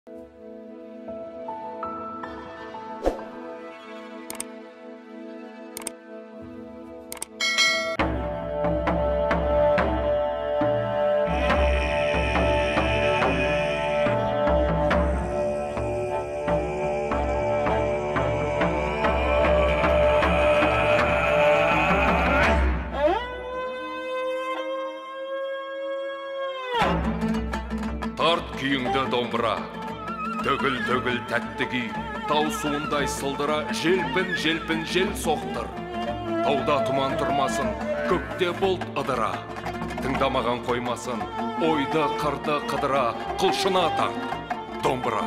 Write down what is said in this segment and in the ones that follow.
Тарт күйіңді домбыра, төгіл тәтті күй, тау суындай сылдыра, желпін жел соқтыр. Тауда тұман тұрмасын, көкте бұлт ыдыра, тыңдамаған қоймасын, ойды қырды қыдыра, қылшына тарт, домбыра.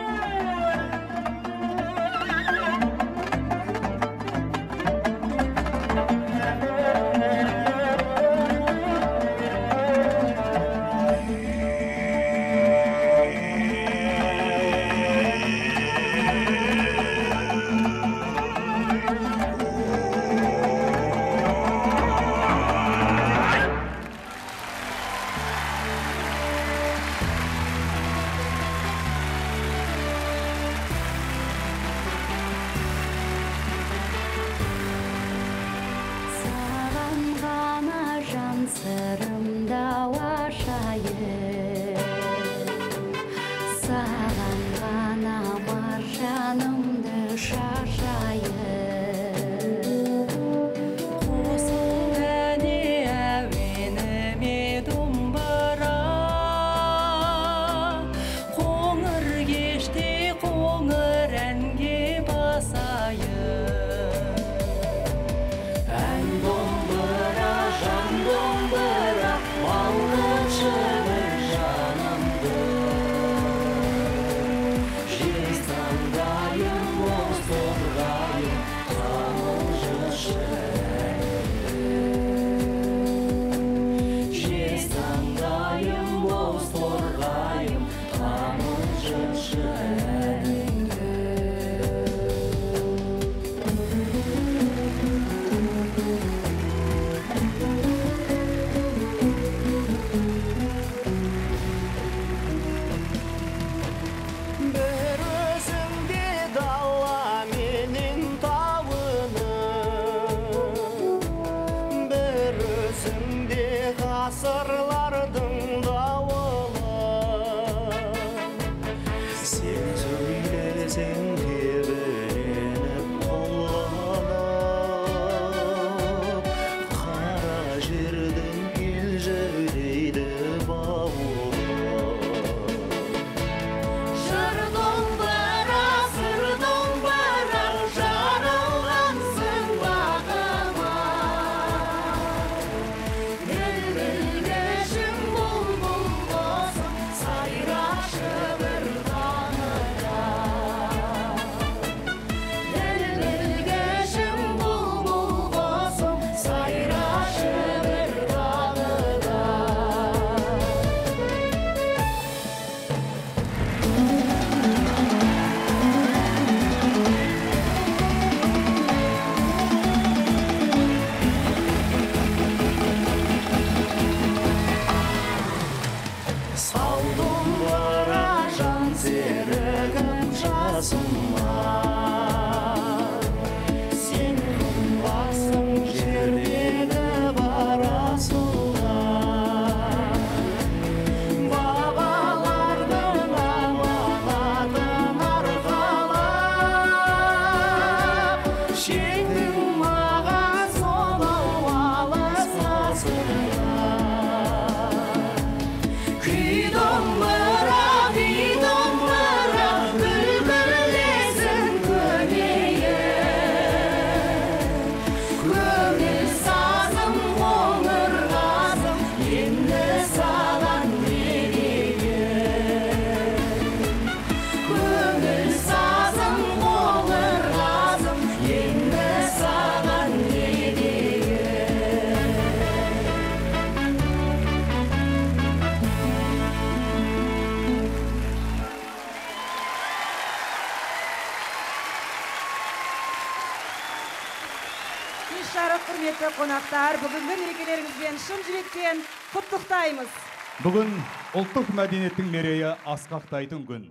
Құрметті қонақтар, бүгінгі мерекелеріңізбен шын жүректен құттықтаймыз. Бүгін ұлттық мәдениеттің мерейі асқақтайтын күн.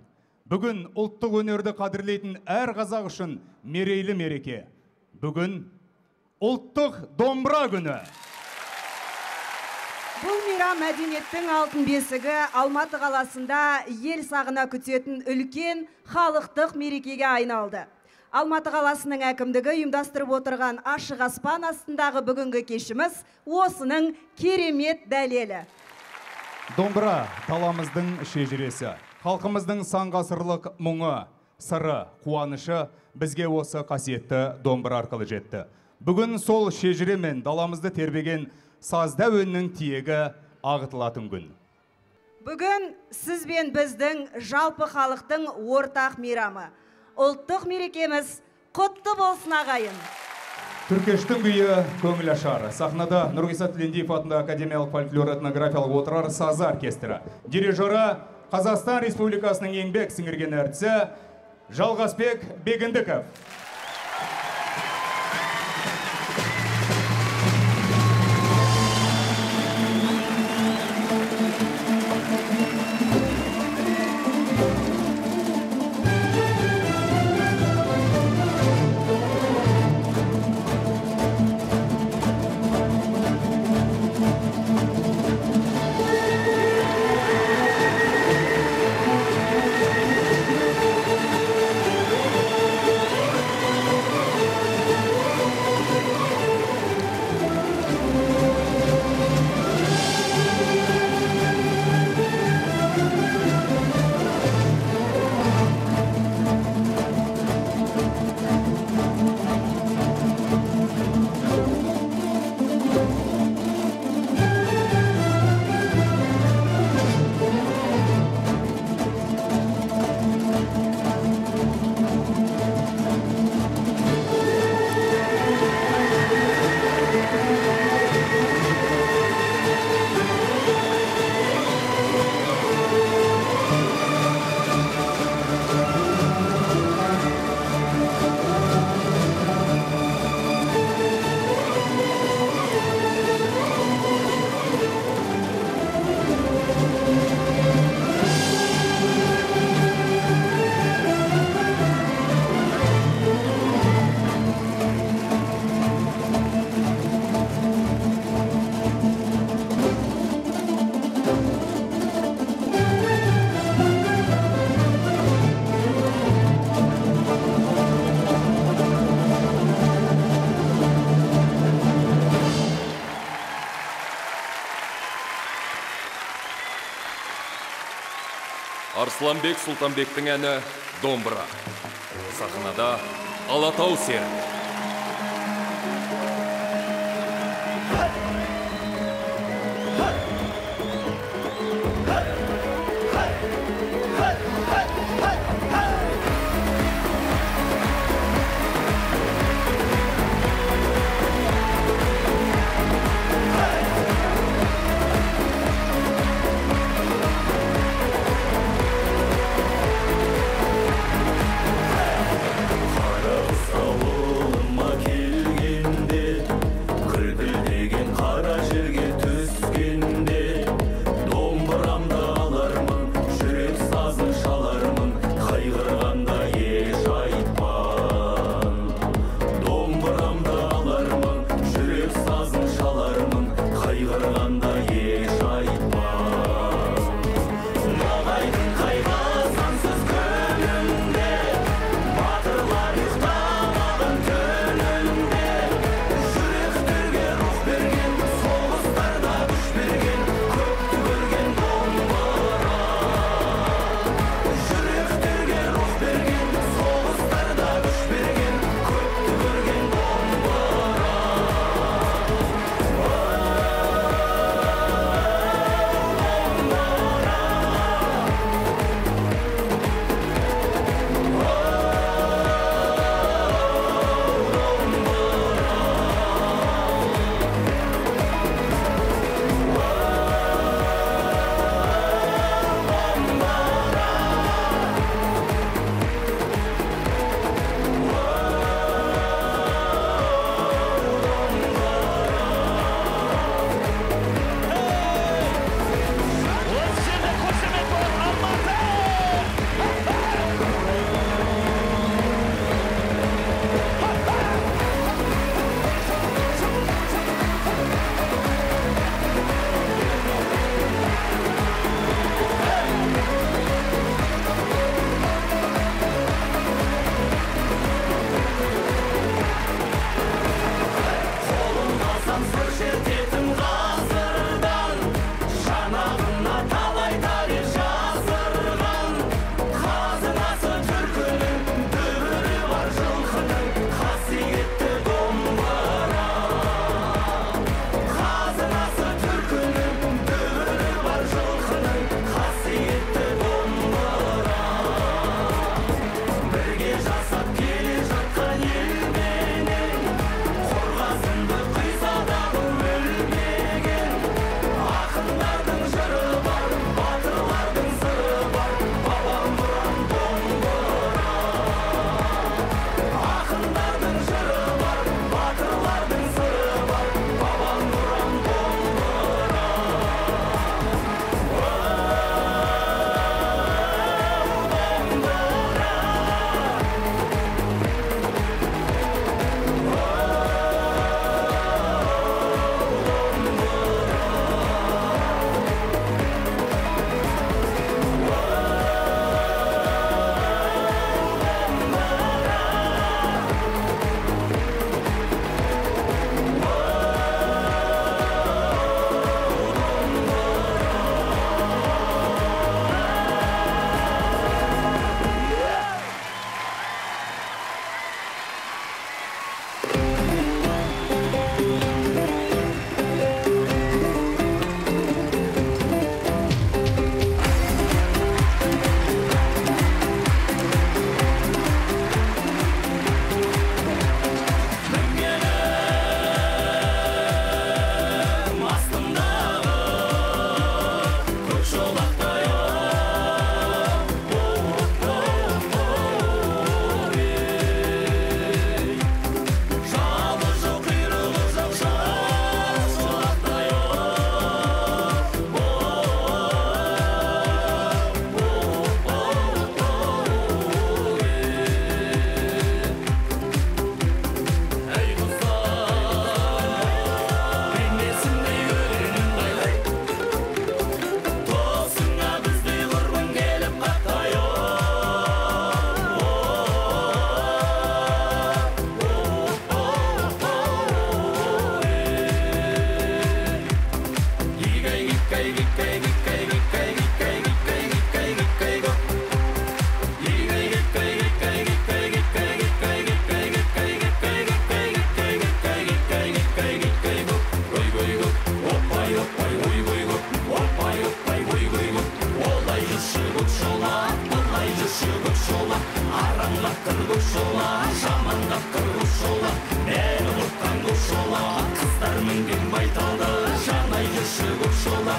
Бүгін ұлттық өнерді қадірлейтін әр қазақ үшін мерейлі мереке. Бүгін ұлттық домбыра күні. Бұл мейрам мәдениеттің алтын бесігі Алматы қаласында ел сағына күтетін үлкен халықтық мерекеге айналды. Алматы қаласының әкімдігі ұйымдастырып отырған ашық аспан астындағы бүгінгі кешіміз осының керемет дәлелі. Домбыра даламыздың шежіресі, халқымыздың сан ғасырлық мұңы, сыры, қуанышы бізге осы қасиетті домбыра арқылы жетті. Бүгін сол шежіре мен даламызды тербеген сазда өннің тиегі ағытылатын күн. Бүгін сіз бен біздің жалпы халықтың ортақ мейрамы. Ұлттық мерекеміз құтты болсын ағайын. Түркештің күйі көңіл ашар. Сахнада Нұрғиса Тілендиев атындағы академиялық фольклор этнографиялық отырар сазы оркестрі. Дирижері Қазақстан Республикасының еңбек сіңірген әртісі Жалғасбек Бегіндіков. Арсланбек Сұлтанбектің әні «Домбыра». Сахнада Алатау серігі. Келгенде, күлпілдеген қара жерге түскенде жола, жамандап кіргіш жола, мені ұққан көк жола, қыздар мінген байталды, жанай жүрші көк жола.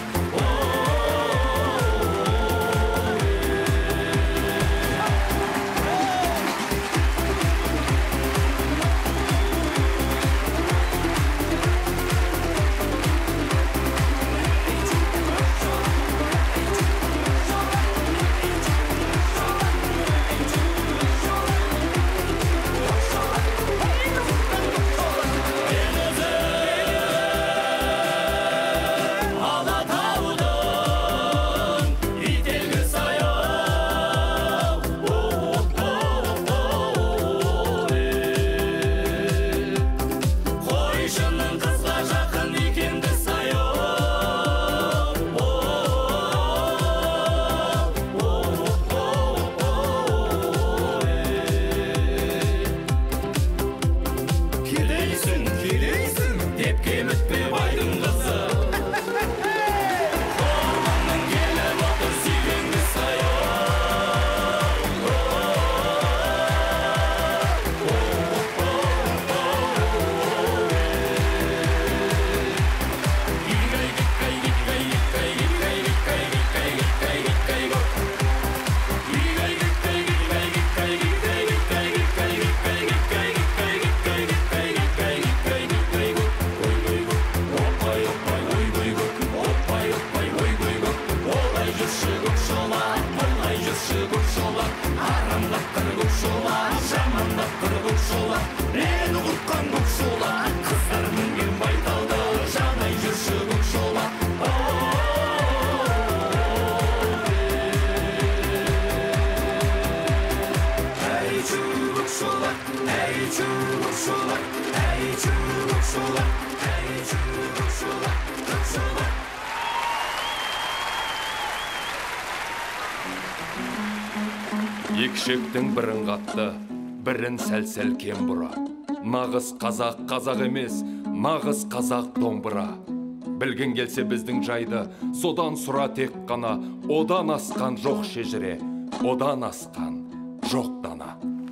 Екшектің бірін қатты, бірін сәл-сәл кем бұра. Нағыз қазақ қазақ емес, нағыз қазақ домбыра. Білген келсе біздің жайды, содан сұра тек қана, одан асқан жоқ шежіре, одан асқан жоқ дана.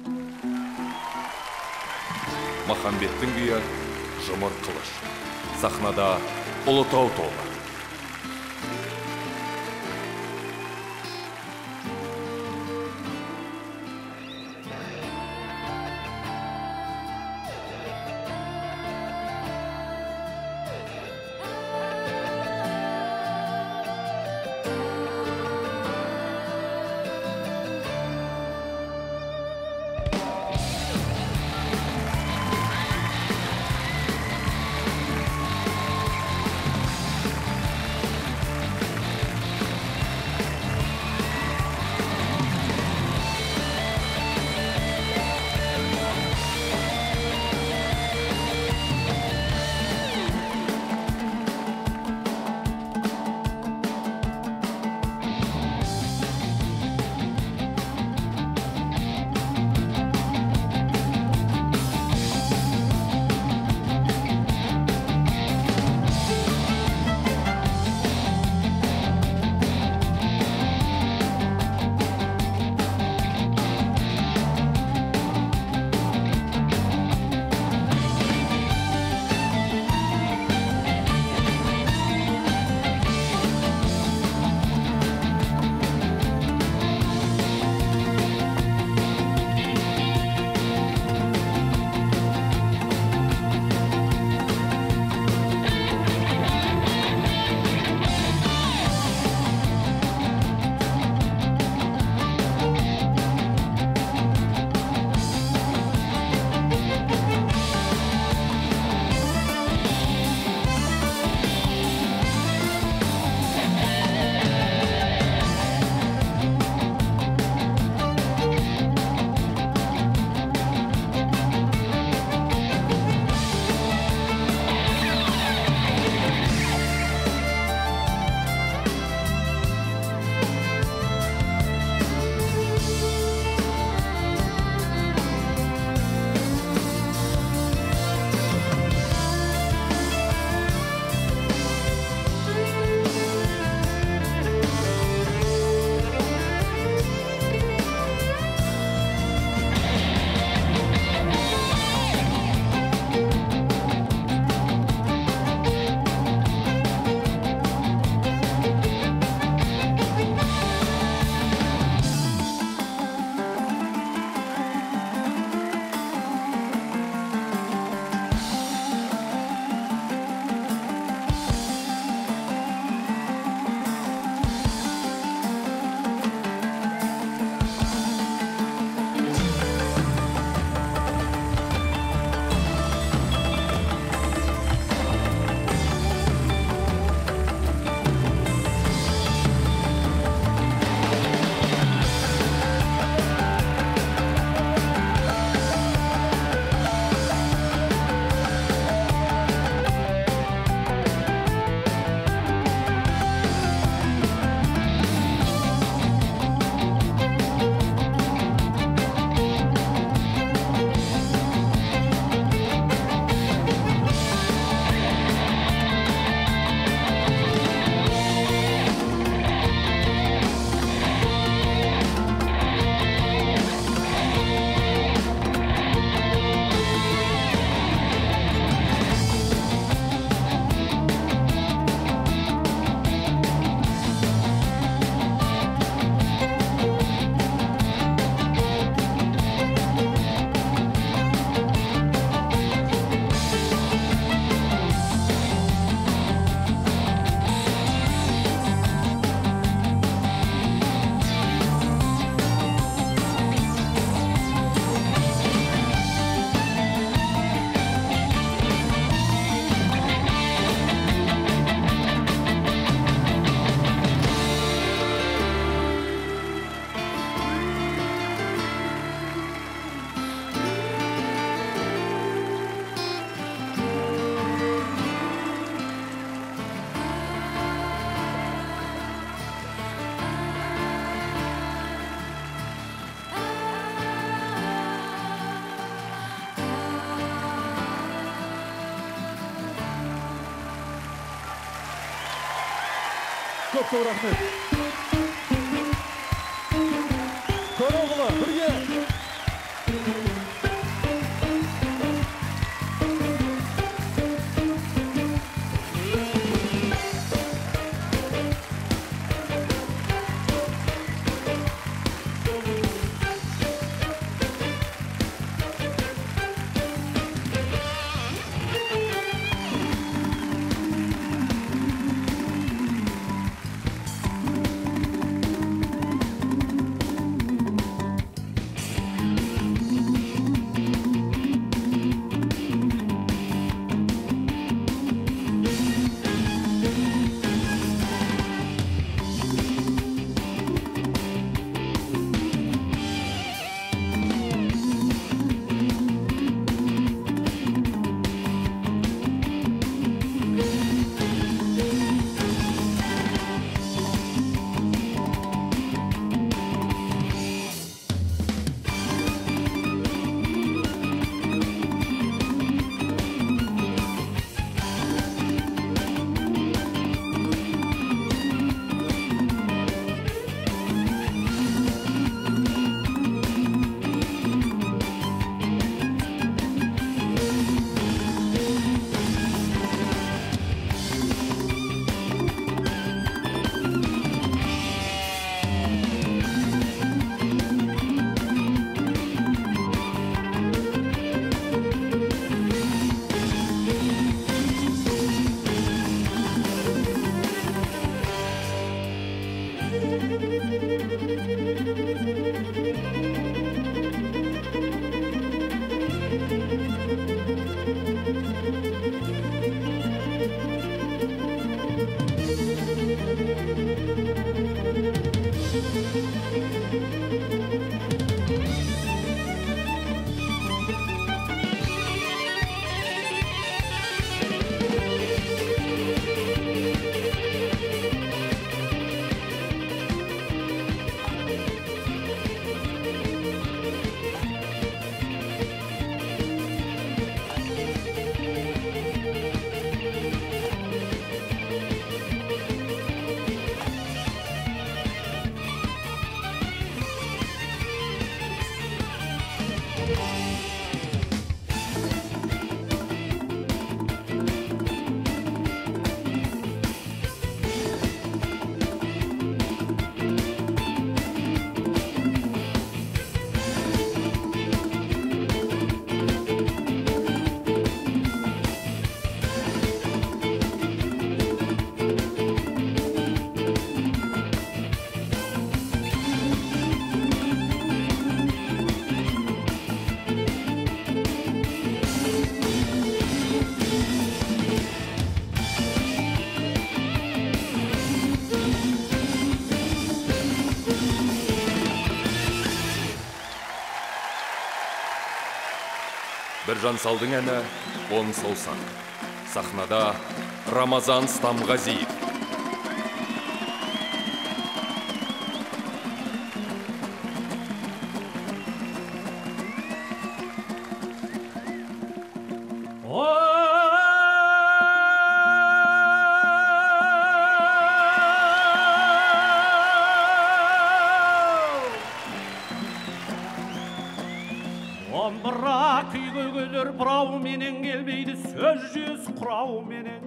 Махамбеттің күйі жұмыр қылыш, сахнада Ұлытау тобы. Көп рахмет. Көроғылы, бірге. Біржан Салдың әні «Он саусақ». Сахнада Рамазан Стамғазиев. Бұрау менен келмейді сөз жүз құрау менен.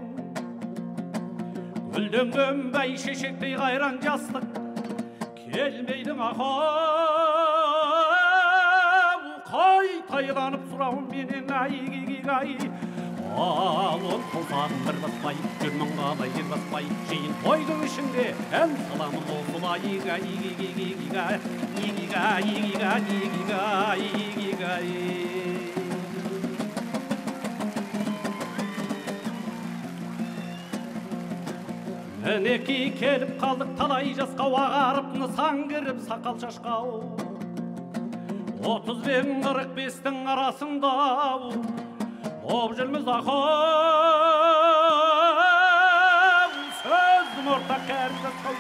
Гүлденген бәйшешектей қайран жастық келмейді мақау. Қайтайланып сұрау менен ай. Ал он қолсағын бір баспай, жүрмін қалай ер баспай, жиын тойдың ішінде ән саламын осылай. Мінеки келіп қалдық талай жасқа, ағарып нысан кіріп сақал шашқау. 30 бен 45-тің арасында боп жүрміз ақау. Сөздің ортақ кәрі жасқа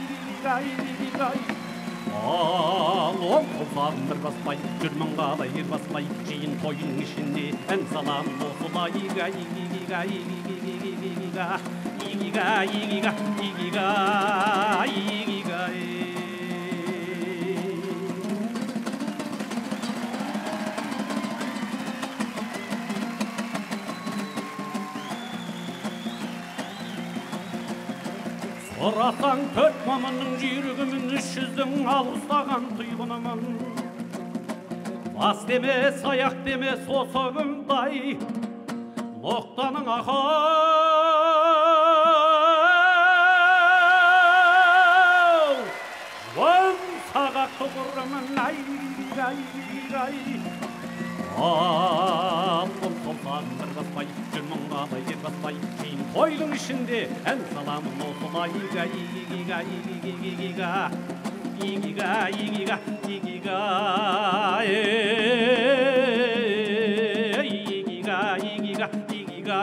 Ал он қолсағын бір баспай, жүрмін қалай ер баспай, жиын тойын ішінде ән саламын осылай. 이기가 이기가 이기가 이기가 Сорасаң төрт маманның жүйрігімін 300-дің алыстаған тұйғынымын Бас демес, аяқ демес, сосығымдай Ноқтаның ақау Жуан сағақ тұғырымын ай Алым солсан бір баспай, жүр мұңғадай ер баспай Кейін тойдың ішінде ән саламын осылай Игига, игига, игига, игига, игига, игига, игига, игига, игига,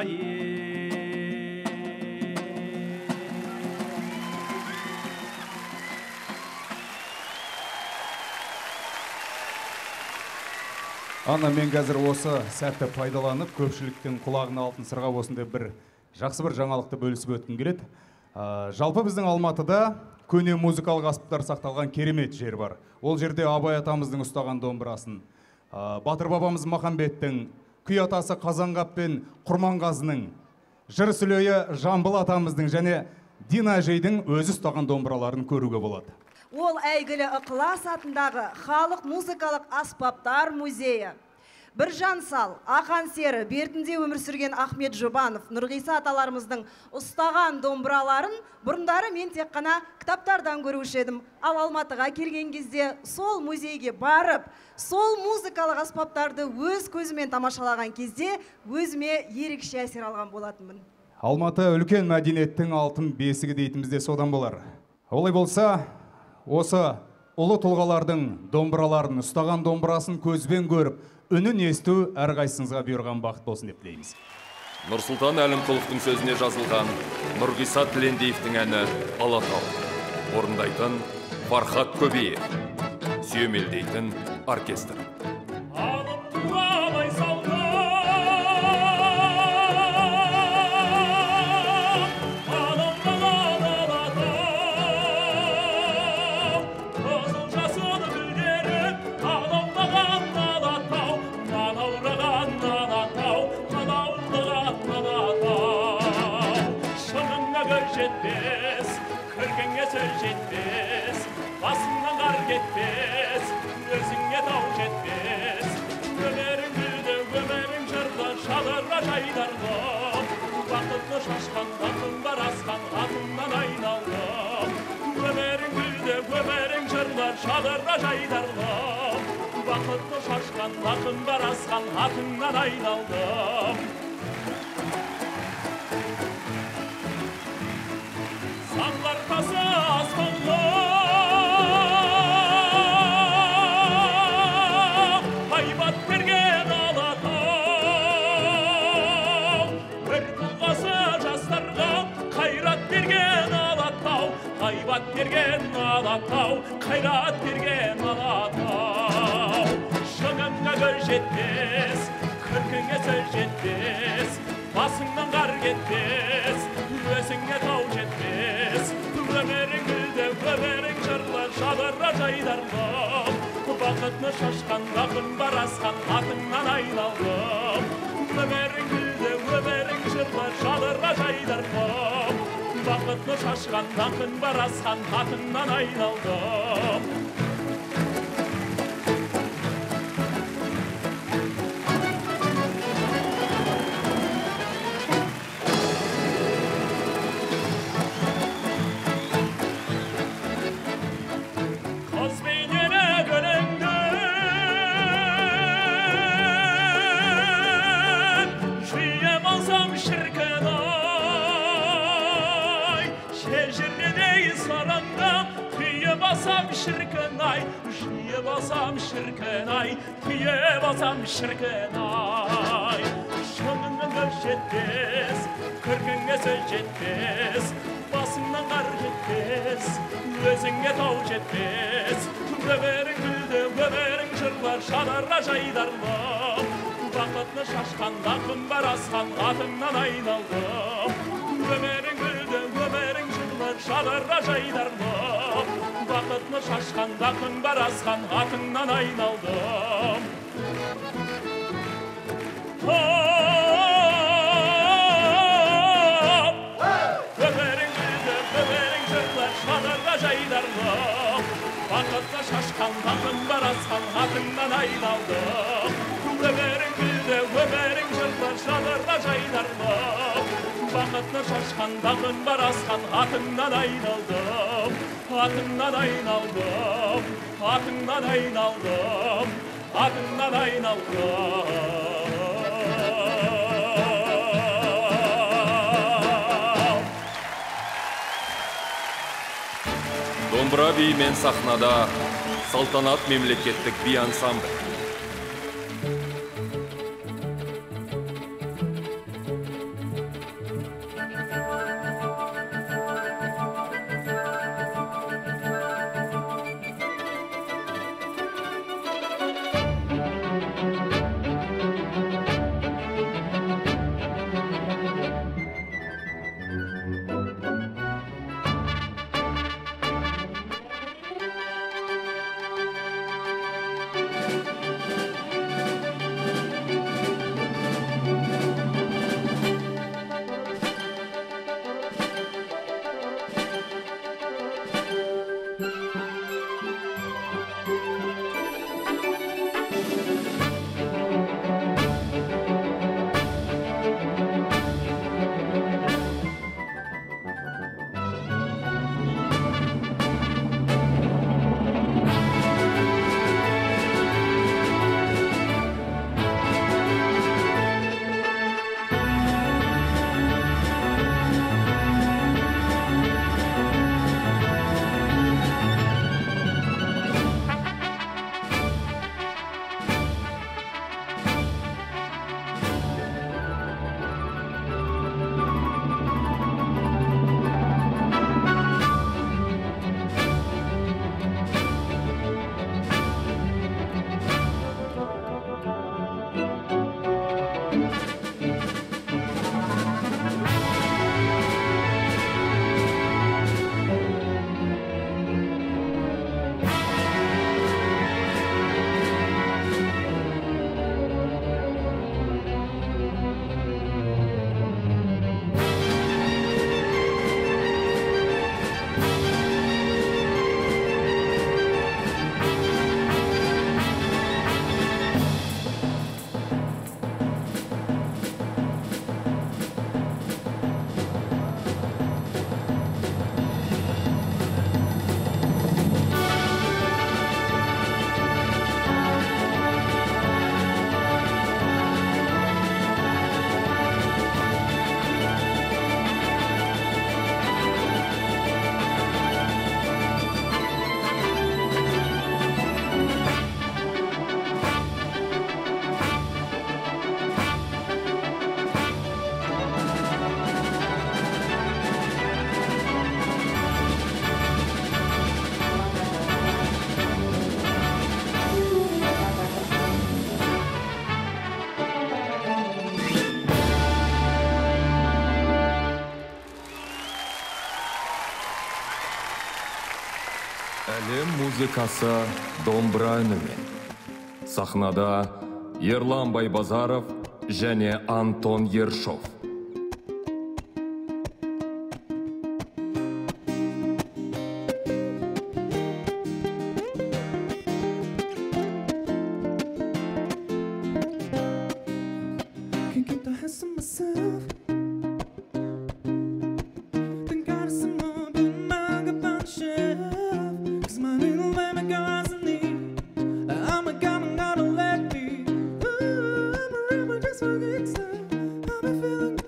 Анна, мен қазір осы сәтті пайдаланып, көпшіліктің құлағына алтын сырға осындай жақсы бір жаңалықты бөлісіп өткім келеді. Жалпы біздің Алматыда көне музыкалық аспаптар сақталған керемет жер бар. Ол жерде Абай атамыздың ұстаған домбырасын, Батыр бабамыз Махамбеттің, Күй атасы Қазанғап пен Құрманғазының, Жыр Сүлейі Жамбыл атамыздың және Дина әжейдің өзі ұстаған домбыраларын көруге болады. Ол әйгілі Ықылас атындағы халық музыкалық аспаптар музейі. Біржан Сал, Ақан Сері, бертінде өмір сүрген Ахмет Жұбанов, Нұрғиса аталарымыздың ұстаған домбыраларын бұрындары мен тек қана кітаптардан көруші едім. Ал Алматыға келген кезде сол музейге барып, сол музыкалық аспаптарды өз көзімен тамашалаған кезде өзіме ерекше әсер алған болатынмын. Алматы үлкен мәдениеттің алтын бесігі дейтімізде содан болар. Олай болса, осы ұлы тұлғалардың домбыраларын, ұстаған домбырасын көзбен көріп, үнін есту әрқайсыңызға бұйырған бақыт болсын деп тілейміз. Нұрсұлтан Әлімқұловтың сөзіне жазылған Нұрғиса Тілендиевтің әні «Алатау». Орындайтын Фархат Көбеев. Сүйемелдейтін оркестр. Kırkenge söz жетпес, басыңнан қар кетпес, өзіңе тау жетпес. Өмірің гүлді, өмірің жырды, шадырға жайдардым. Бақытты шашқан, ақын бар асқан, атыңнан айналдым. Өмірің гүлді, өмірің жырды, шадырға жайдардым. Бақытты шашқан, ақын бар асқан, атыңнан айналдым. Sanlar tası asmanla haybat bergen Alatau Bir tuğası jastарға қайрат берген Alatau Haybat bergen Alatau қайрат берген Alatau Шыңыңа көз жетпес, күркіңе сөз жетпес, басыңнан қар кетпес, өзіңе тау жетпес. Өмірің гүлді, өмірің жырлы, шадырға жайдардым. Бақытны шашқан, ақын бар асқан, атыңнан айналдым. Өмірің гүлді, өмірің жырлы, шадырға жайдардым. Бақытны шашқан, ақын бар асқан, атыңнан айналдым. Basam şirken ay Şanından göz жетпес, kırkınga söz жетпес, basından qar жетпес, özünge tau жетпес. Ömürün güldü, ömürün jırlar, şadırga jaydardım. Baqытны шашқан, ақын бар асқан, атыңнан айналдым. Ömürün güldü, шадырда жайдарлым, бақытны шашқанда күн бар асқан атыңнан айналдым. Öperin gülde, öperin jırlar, şadırda jaydarlım, baqытны шашқанда күн бар асқан атыңнан айналдым. Öperin gülde, öperin jırlar, şadırda jaydarlım, baqытны шашқанда күн бар асқан атыңнан айналдым. Атыңнан айналдым, атыңнан айналдым, атыңнан айналдым. Домбыра биімен сахнада салтанат мемлекеттік би ансамбль. Әлем музыкасы домбыра үнімен. Сахнада Ерлан Байбазаров және Антон Ершов. Just forget, I've been feeling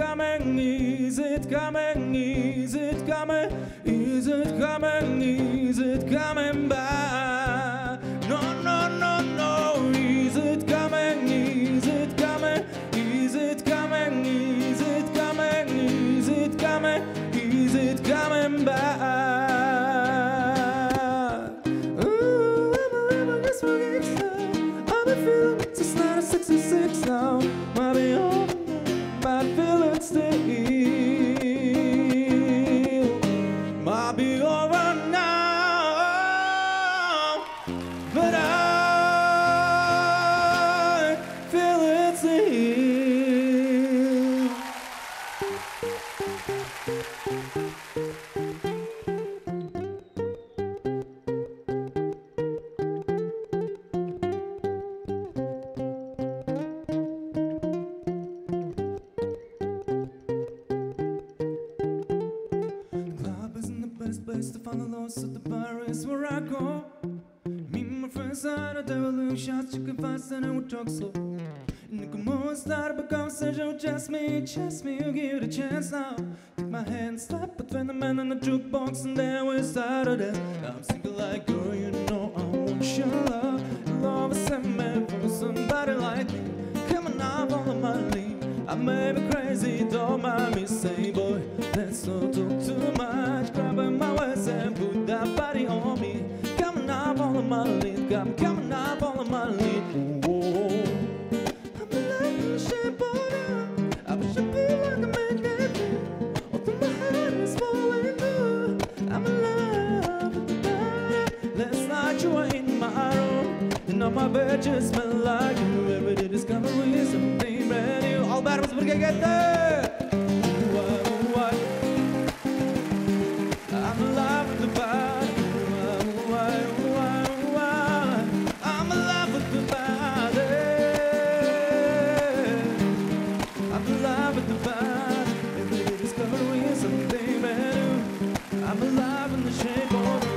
coming? Is it coming? Is it coming? Is it coming? Is it coming back? No, no, no, no. Is it coming? Is it coming? Is it coming? Is it coming? Is it coming? Is it coming back? Ooh, I'm living this week now. I've been feeling it since 1966 now. Might be over, might feel it still. Might be over now, but I feel it still. Club isn't the best place to find the lost, so the bar is where I go. Me and my friends had a devil shots, you can find and we talk slow. And come on, start up a conversation with just me, you give it a chance now. Take my hand, slap between the man and the jukebox, and then we started it. I'm single like, girl, you know I want your love. Love is sent me for somebody like me. Come on now, follow my lead. I may be crazy, don't mind me, say boy, let's not talk too much. Grabbing my waist and put that body on me. Coming up, follow my lead, coming up, follow my lead. Whoa. I'm in love with the shape of you. I wish I feel like a magnet. Although my heart is falling through, I'm in love with the body. Last night you were in my room, and on my bed just smelled like you. Every day discovery is something brand new. All bottoms will get there. I'm alive with the body. I'm alive with the body. I'm alive with the body. Every day discovery is something brand new. I'm alive in the shape of you.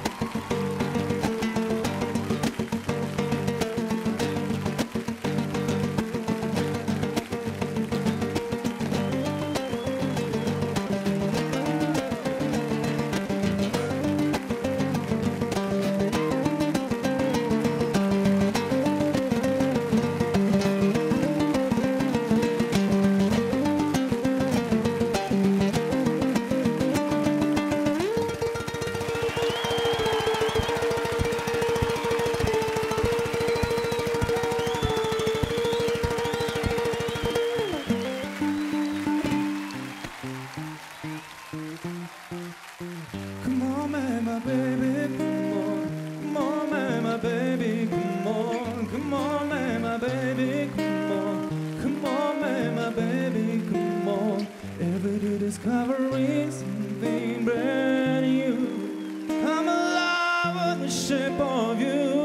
Come on, man, my baby, come on. Come on, man, my baby, come on. Come on, man, my baby, come on. Come on, man, my baby, come on. Every day discovering something brand new. I'm alive with the shape of you.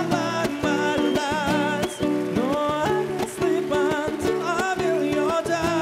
Your time.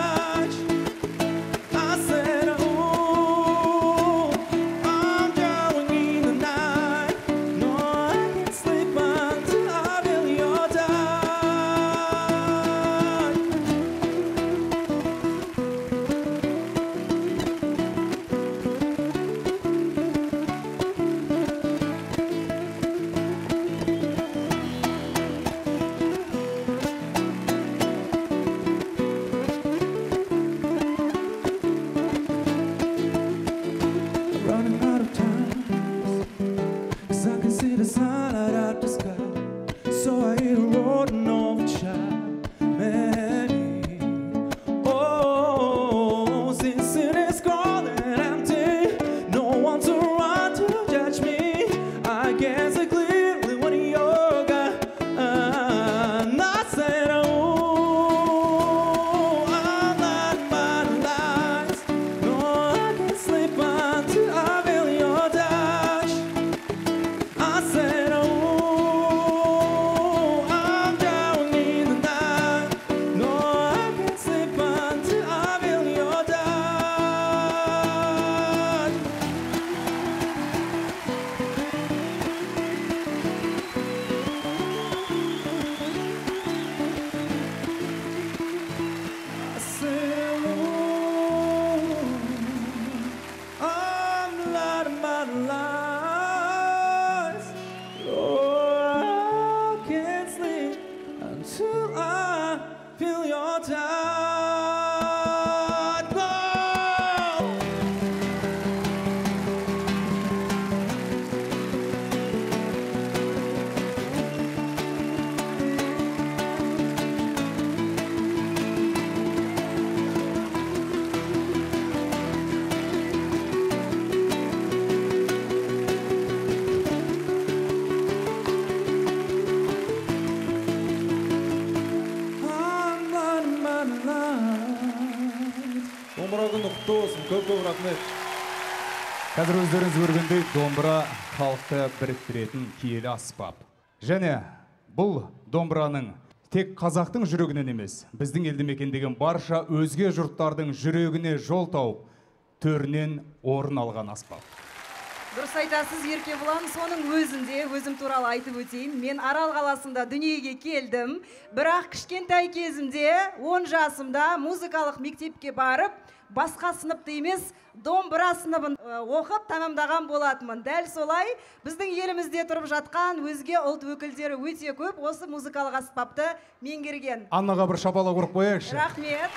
домбыра күні құтты болсын. Көп рахмет. Қазір өздеріңіз көргендей домбыра халықты біріктіретін киелі аспап. Және бұл домбыраның тек қазақтың жүрегінен емес, біздің елді мекендеген барша өзге жұрттардың жүрегіне жол тауып, төрінен орын алған аспап. Дұрыс айтасыз, Еркебұлан, соның өзінде өзім туралы айтып өтейін. Мен Арал қаласында дүниеге келдім, бірақ кішкентай кезімде 10 жасымда музыкалық мектепке барып, басқа сыныпты емес, домбыра сыныбын оқып тамамдаған болатынмын. Дәл солай біздің елімізде тұрып жатқан өзге ұлт өкілдері өте көп осы музыкалық аспапты меңгерген. Аннаға бір шапалақ ұрып қояйықшы. Рахмет.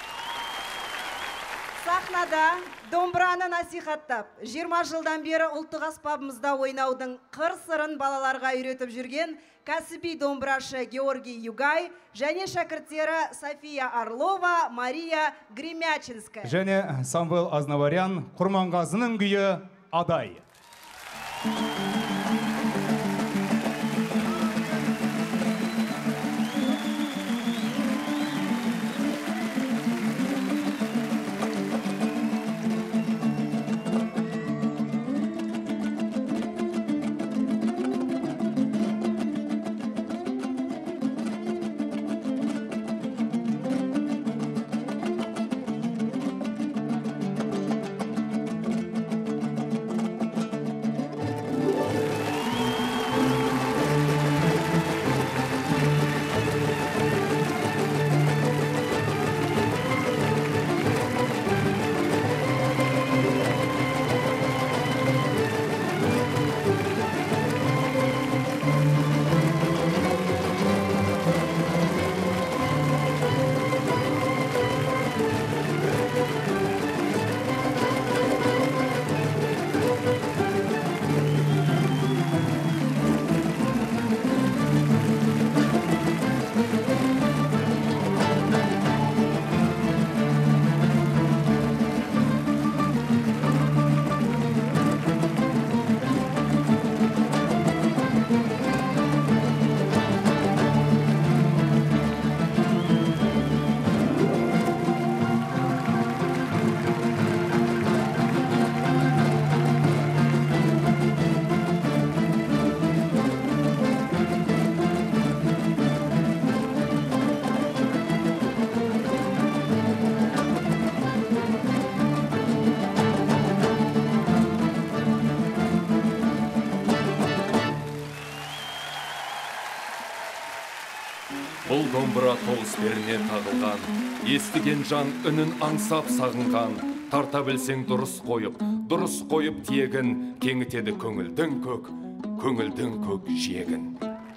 Сахнада домбыраны насихаттап, 20 жылдан бері ұлттық аспабымызда ойнаудың қыр-сырын балаларға үйретіп жүрген кәсіби домбырашы Георгий Югай және шәкірттері София Орлова, Мария Гремячинская. Және Самвел Азнаварян, Құрманғазының күйі Адай. Бұл домбыра тоғысперіне тағылған, естіген жан үнін аңсап сағынған, тарта білсең дұрыс қойып тиегін, кеңітеді көңілдің көк жиегін.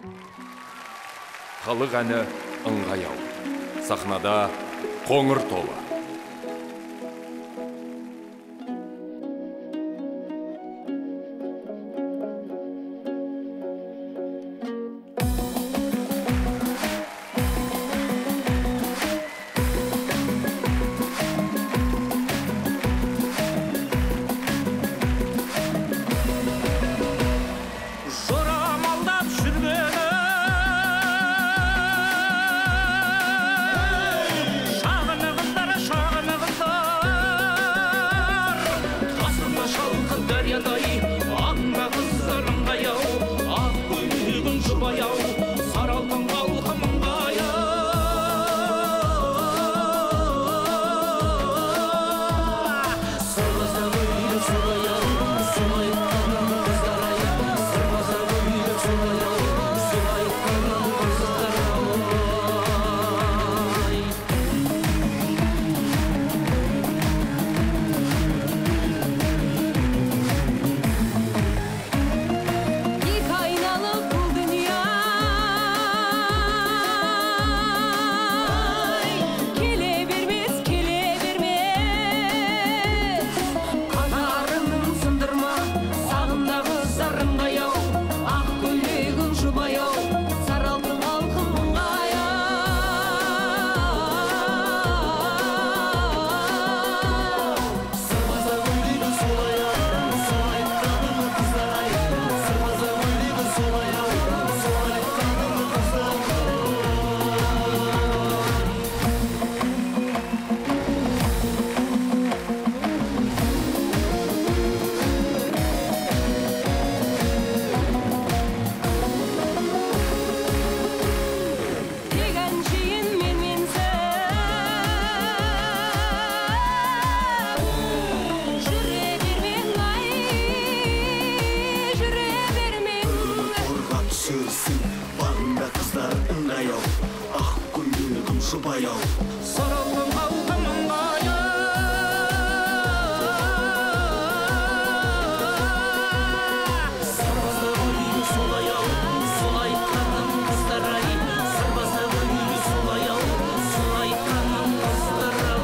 Халық әні ыңғаяу, сахнада қоңыр тобы. Шағыны қыздар солай ау саралдың қалқамын қая сарбазда өйді солай ау солай қаным қыздар-ай сарбазда өйді солай ау солай қаным қыздар-ай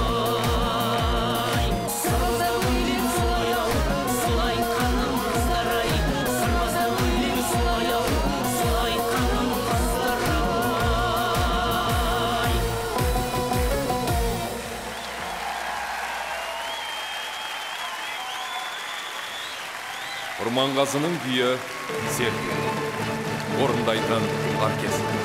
сарбазда өйді солай ау солай қаным қыздар-ай сарбазда өйді солай ау солай қаным қыздар-ай Құрманғазының күйі Серке. Орындайтын оркестр.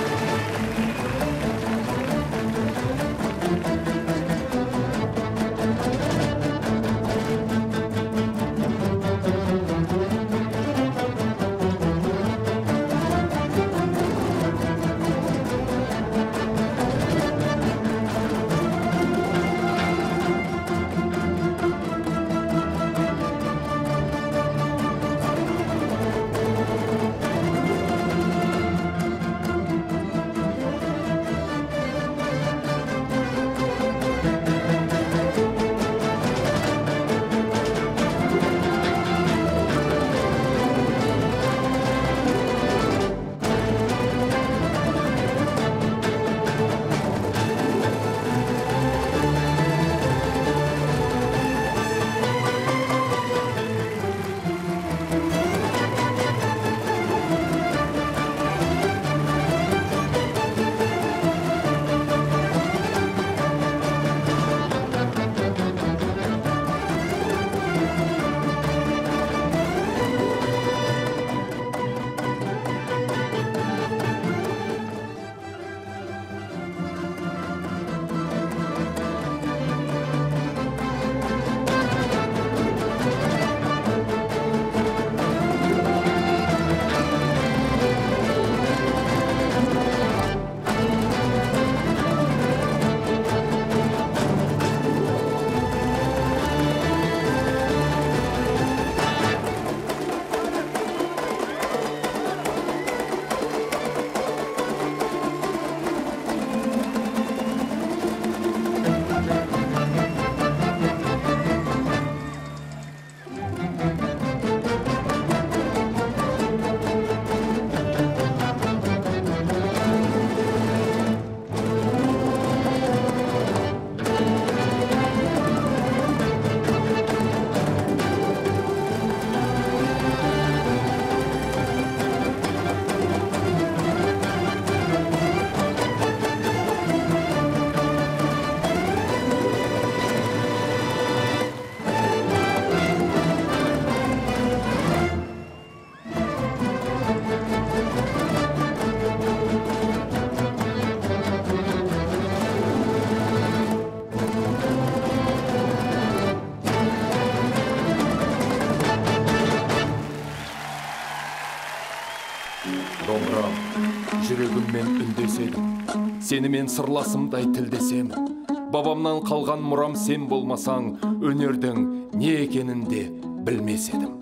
Домбырам, жүрегіммен үндеседім. Сенімен сырласымдай тілдесем. Бабамнан қалған мұрам сен болмасаң, өнердің не екенін де білмес едім.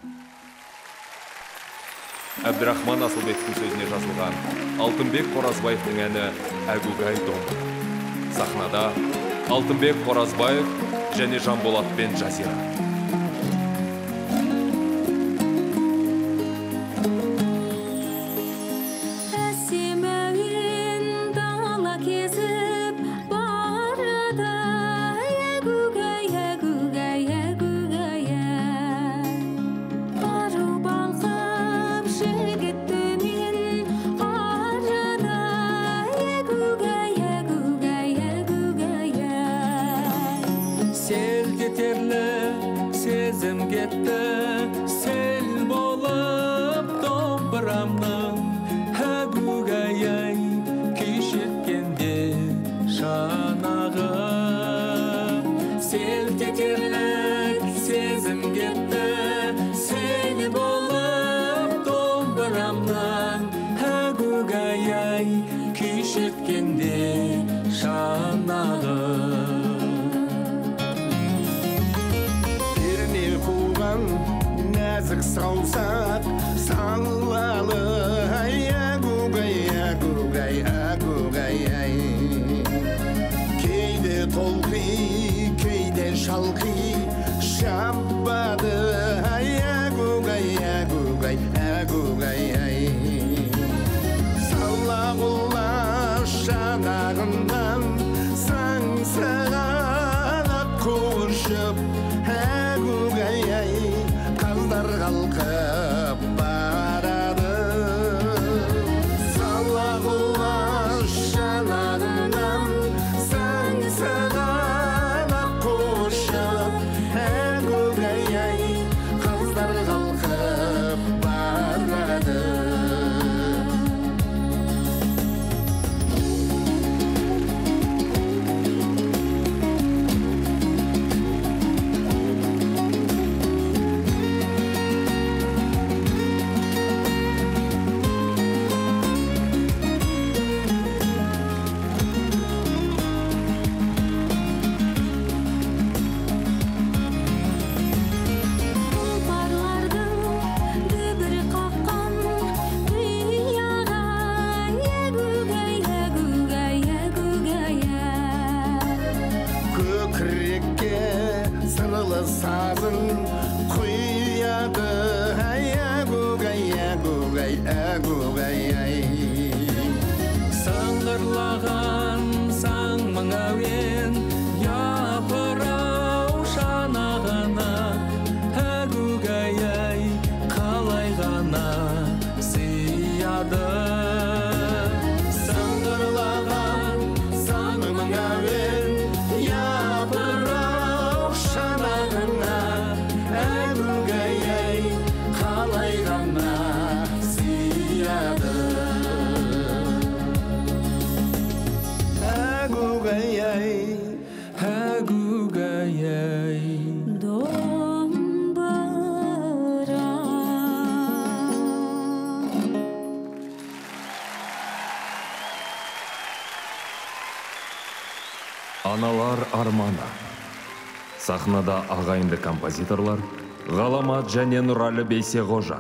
Әбдірахман Асылбектің сөзіне жазылған Алтынбек Қоразбаевтың әні «Әгугай домбыра». Сахнада Алтынбек Қоразбаев және Жанболат пен Жазира. Sel болып домбырамның әгугай-ай күйшеткенде шанағы селт етерлік сезім кетті сел болып домбырамның әгугай-ай күйшеткенде шанағы нәзік саусақ салалы әгугай әгугай әгугай ай шалқи шабады әгугай әгугай әгугай ай салағұлла шанағынан саңсаған ақ қуышып әгугай ай қаздар қалқып барады салағұлла шанағынан саңсаған ақ қуышып әгугай ай қаздар қалқып барады сазын құяды әгугай әгугай әгугай ай сыңғырлаған саң мың әуен япырау шанағына әгугай ай қалай ғана сыяды сыңғырлаған сан мың әуен япырау шанағына әгугай ай қалай ғана сыяды әгугай ай әгугай ай домбыра Аналар арманы. Сахнада ағайынды композиторлар Ғаламат және Нұралы Бейсеғожа.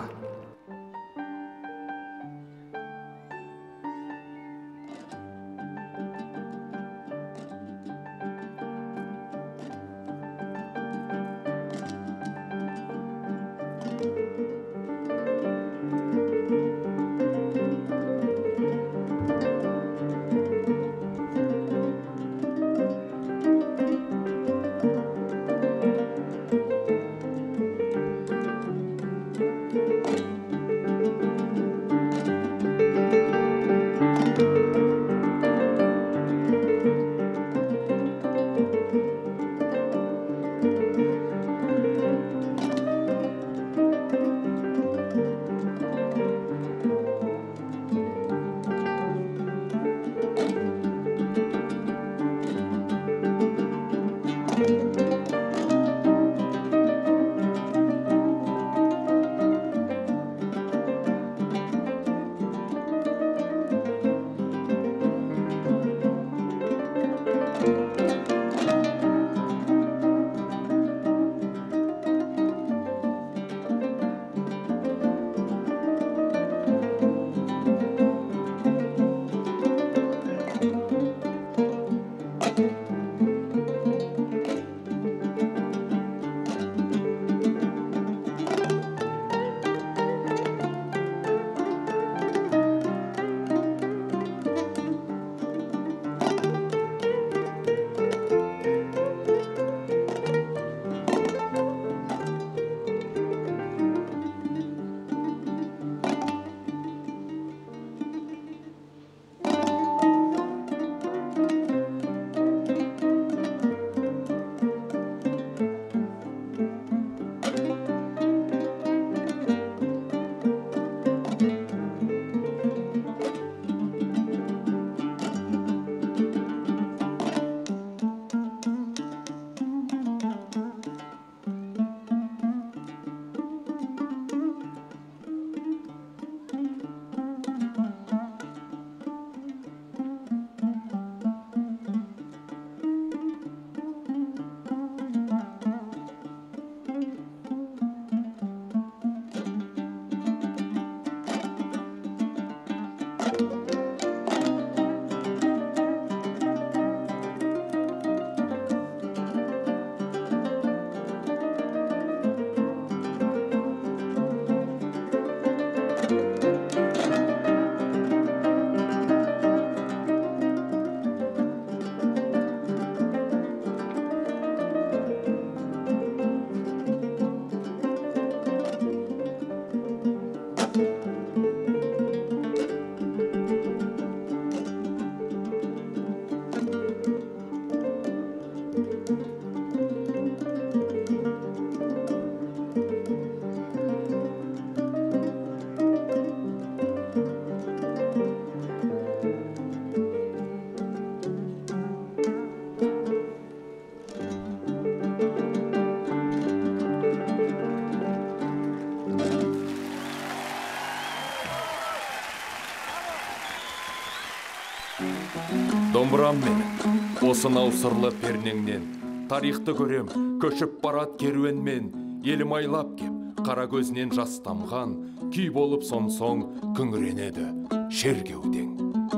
домбырам менен осынау сырлы пернеңнен тарихты көрем көшіп барат керуенмен, елім айлап кеп қара көзінен жас тамған, күй болып соң күңіренеді шергеуден.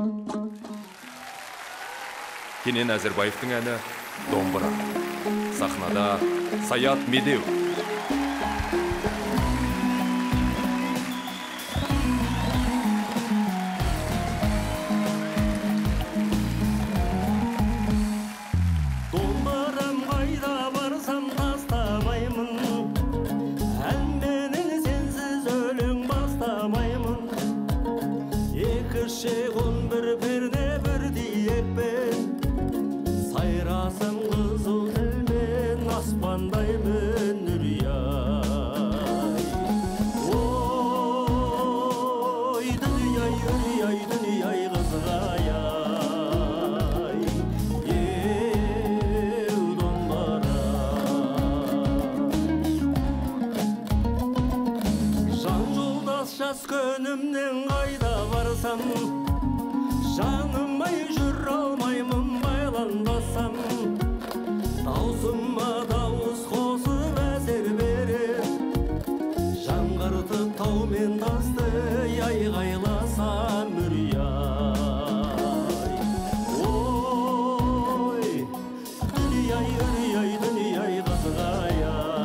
Кенен Әзірбаевтың әні «Домбыра». Сахнада Саят Медеу. Könümden qayda varsam, жанымай жүр алмаймын байланбасам, даусыма дауыс қосып әсер берер, жаңғыртып тау мен тасты айғайласам үряй. Ой, дүнияй, үряй, дүнияй қызғай.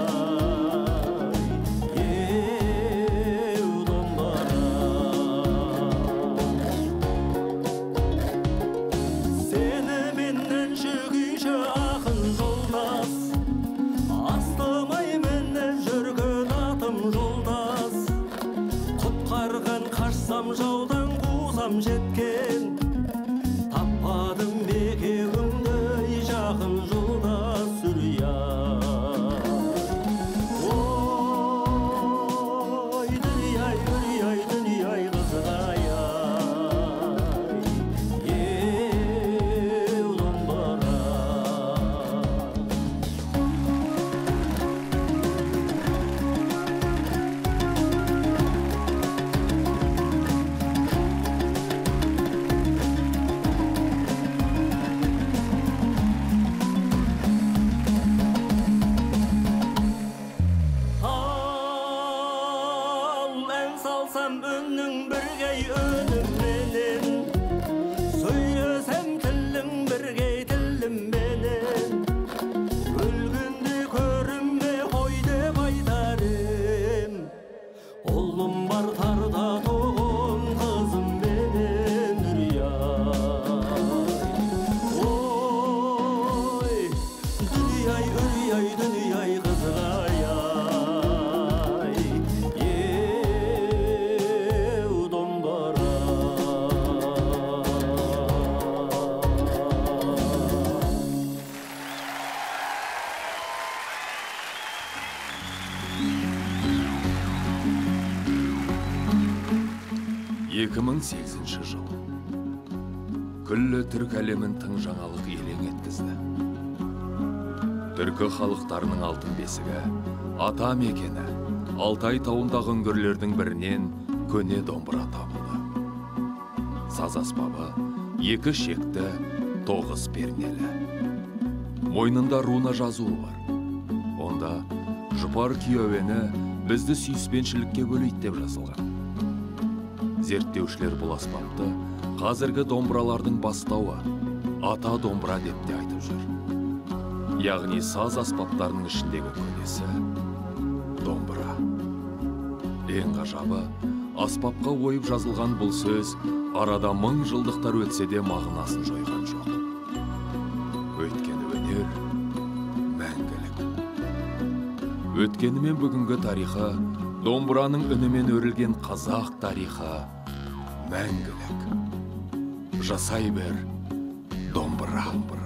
Жаудан қусам жеткен, таппадым екеуіңді жақын жолдас үряй. Ой, дүнияй, үряй, дүнияй қызғай. Еу домбыра. Үннің біргей үнімменен, сөйлесем тілің біргей тілімменен, өлгенде көрінбе қой деп айтарым, ұлым бар тарда тоғын қызымменен үряй. Ой, дүнияй, үряй, дүнияй қызғай. жыл. Күллі түрк әлемін тың жаңалық елең еткізді. Түркі халықтарының алтын бесігі, ата мекені, Алтай тауындағы үңгірлердің бірінен көне домбыра табылды. Саз аспабы, 2 шекті, 9 пернелі. Мойнында руна жазуы бар. Онда жұпар күйеуені бізді сүйіспеншілікке бөлейді деп жазылған. Зерттеушілер бұл аспапты қазіргі домбыралардың бастауы ата домбыра деп те айтып жүр. Яғни саз аспаптарының ішіндегі көнесі домбыра. Ең ғажабы, аспапқа ойып жазылған бұл сөз арада 1000 жылдықтар өтсе де мағынасын жойған жоқ. Өйткені өнер мәңгілік. Өткені мен бүгінгі тарихы, домбыраның үнімен өрілген қазақ тарихы мәңгілік. Жасай бер домбыра.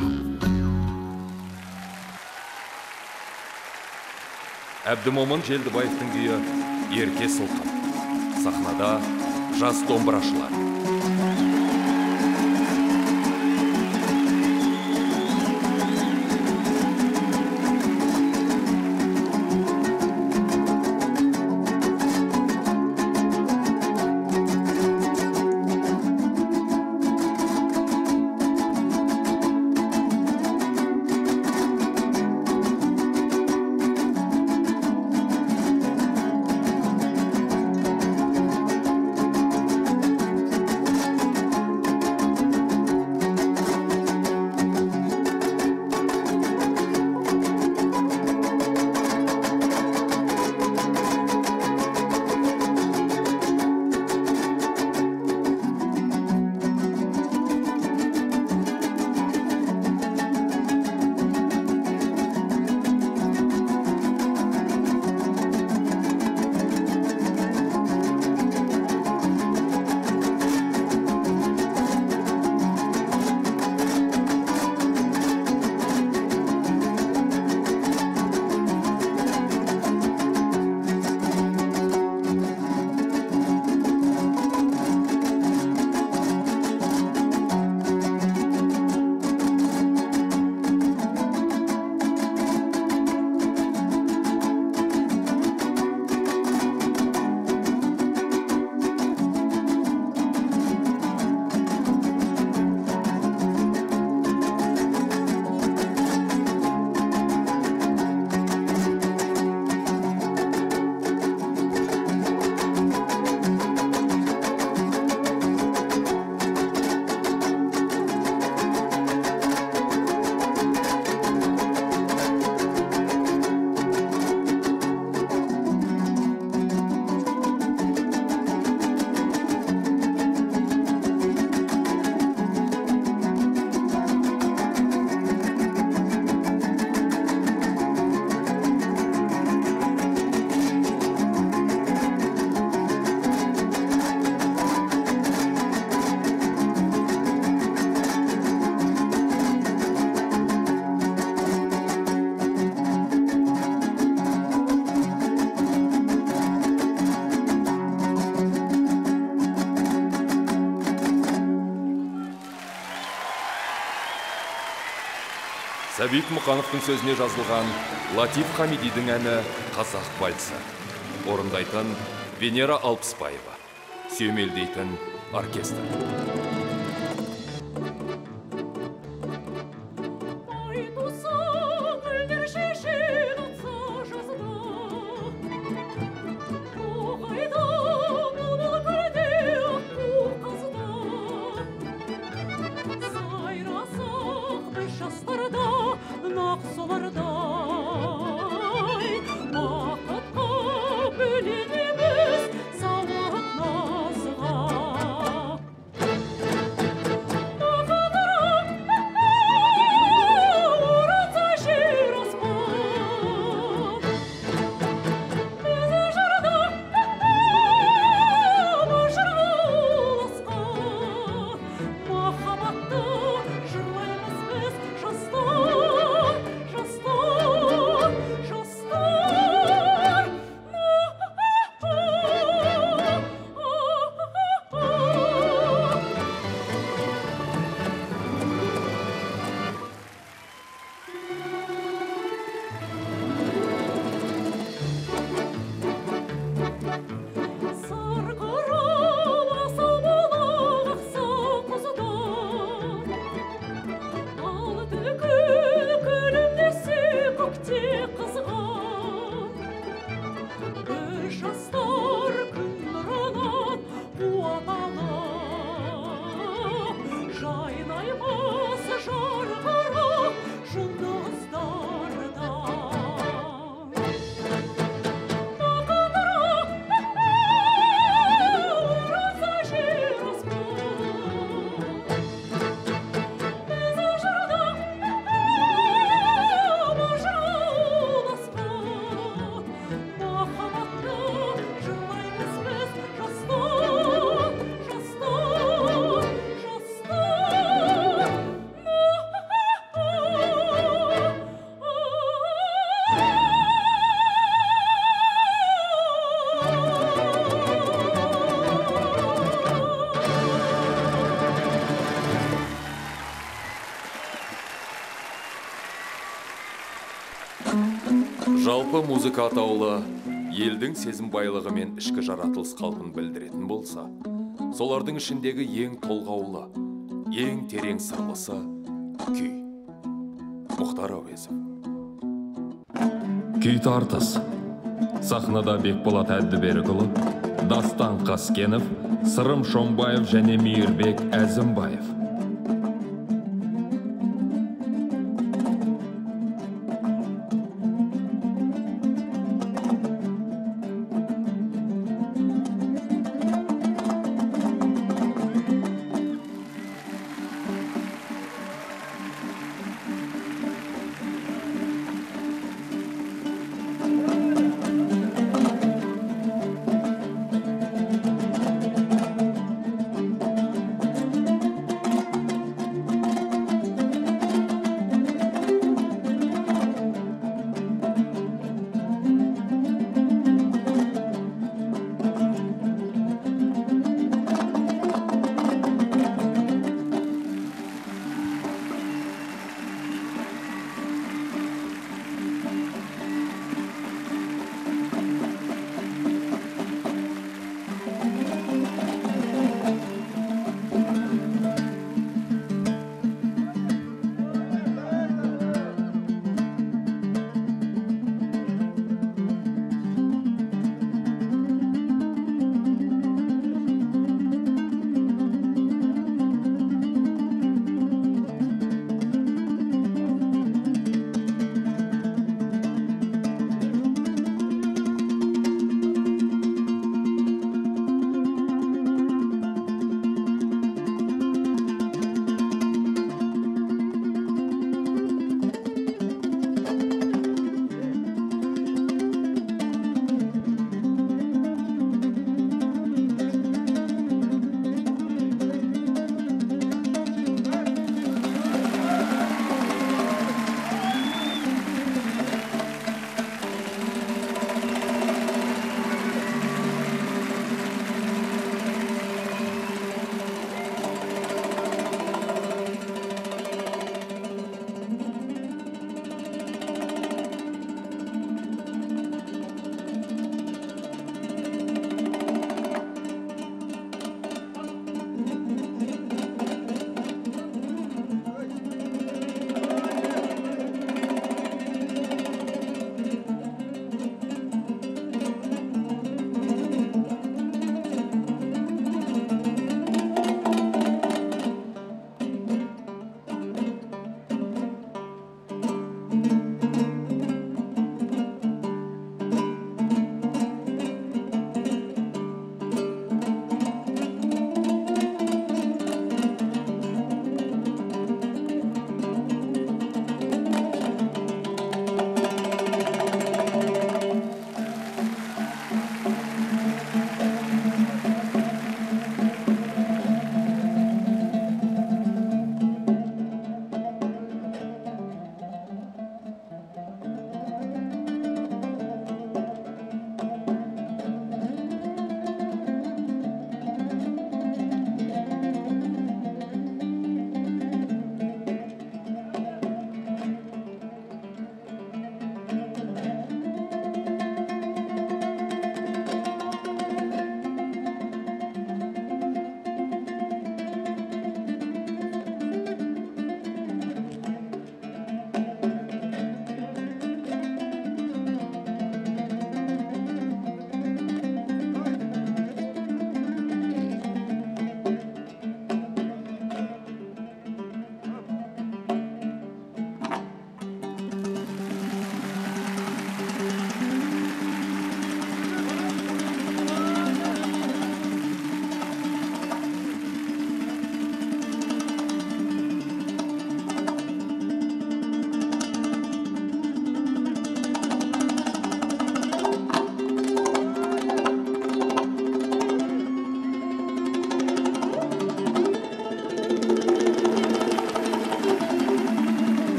Әбдімомын Желдібаевтың күйі Ерке Сұлтан. Сахнада жас домбырашылар. Сәбит Мұқановтың сөзіне жазылған Латиф Хамидидің әні «Қазақ вальсі». Орындайтын Венера Алпысбаева. Сүйемелдейтін оркестр. Жалпы музыка атаулы елдің сезім байлығы мен ішкі жаратылыс қалпын білдіретін болса, солардың ішіндегі ең толғаулы, ең терең сырлысы күй. Мұхтар Әуезов. Күй тартыс. Сахнада Бекболат Әддіберікұлы, Дастан Қаскенов, Сырым Шомбаев және Мейірбек Әзімбаев.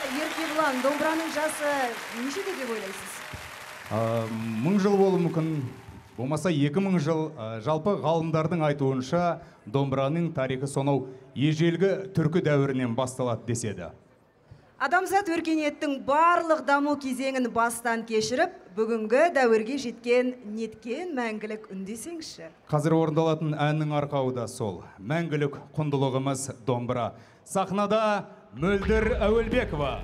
Еркебұлан, домбыраның жасы нешеде деп ойлайсыз? 1000 жыл болуы мүмкін, болмаса 2000 жыл. Жалпы ғалымдардың айтуынша домбыраның тарихы сонау ежелгі түркі дәуірінен басталады деседі. Адамзат өркениеттің барлық даму кезеңін бастан кешіріп, бүгінгі дәуірге жеткен неткен мәңгілік үн десеңізші. Қазір орындалатын әннің арқауы да сол. Мәңгілік құндылығымыз домбыра. Сахнада Мөлдір Әуелбекова.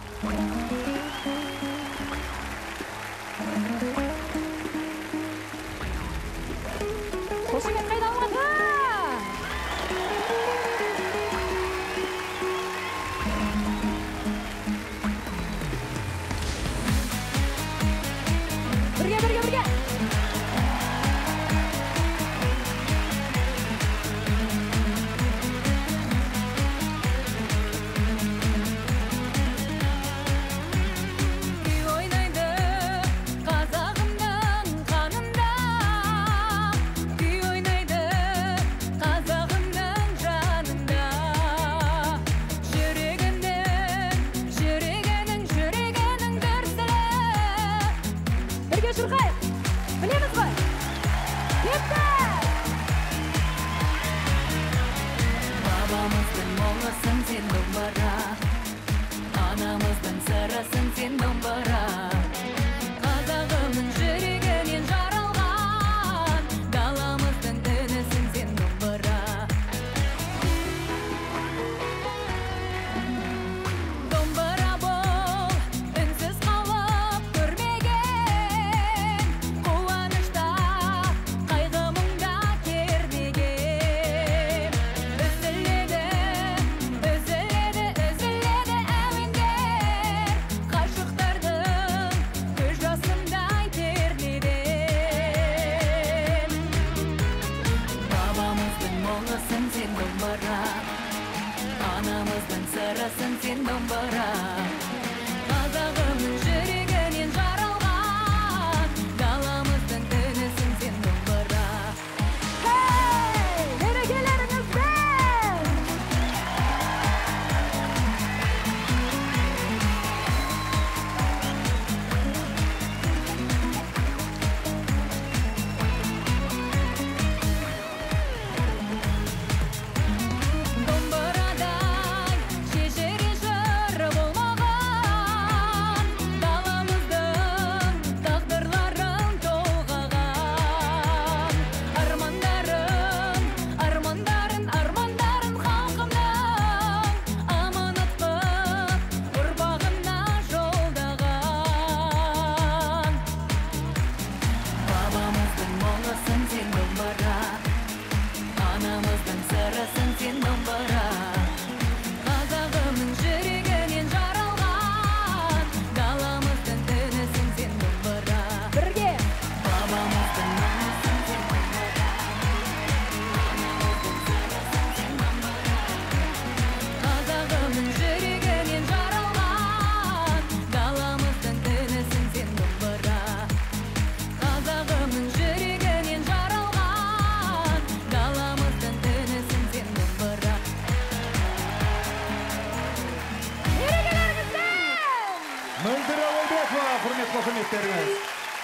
Мөлдір Әуелбекова, құрметті құрметтеріңіз.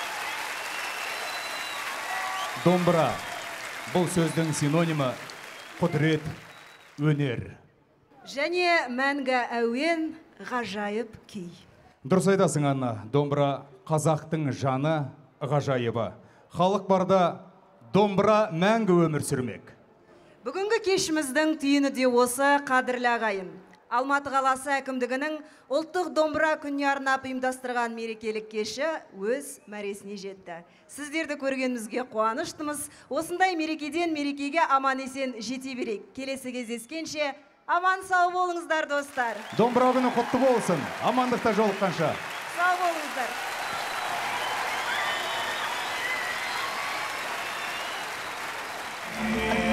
Домбыра. Бұл сөздің синонимі құдірет, өнер. Және мәңгі әуен, ғажайып күй. Дұрыс айтасың, Анна. Домбыра қазақтың жаны, ғажайыбы. Халық барда домбыра мәңгі өмір сүрмек. Бүгінгі кешіміздің түйіні де осы, қадірлі ағайын. Алматы қаласы әкімдігінің ұлттық домбыра күніне арнап ұйымдастырған мерекелік кеші өз мәресіне жетті. Сіздерді көргенімізге қуаныштымыз. Осындай мерекеден мерекеге аман есен жете берейік. Келесі кездескенше аман сау болыңыздар, достар. Домбыра күні құтты болсын. Амандықта жолыққанша. Сау болыңыздар. Yeah.